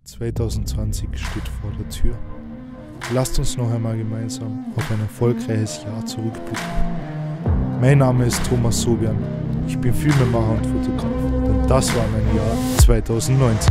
2020 steht vor der Tür. Lasst uns noch einmal gemeinsam auf ein erfolgreiches Jahr zurückblicken. Mein Name ist Thomas Sobian, ich bin Filmemacher und Fotograf und das war mein Jahr 2019.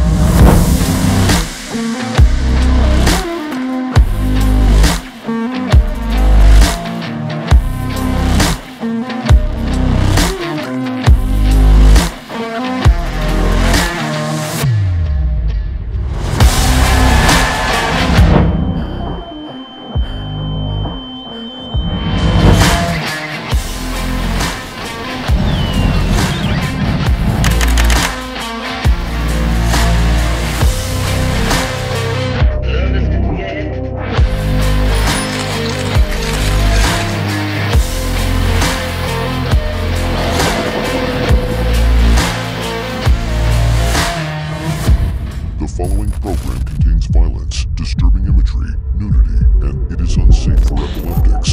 The following program contains violence, disturbing imagery, nudity, and it is unsafe for epileptics.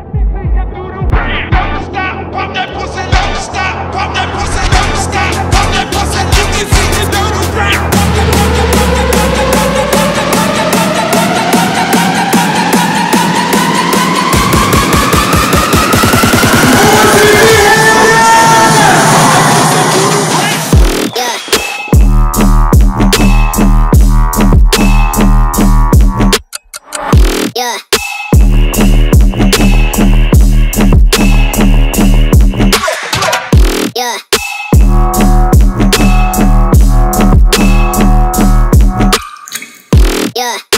Don't stop, pump that pussy, don't stop, pump that pussy, don't stop, pump that pussy, you can see the doodle ground. Yeah. Yeah. Yeah.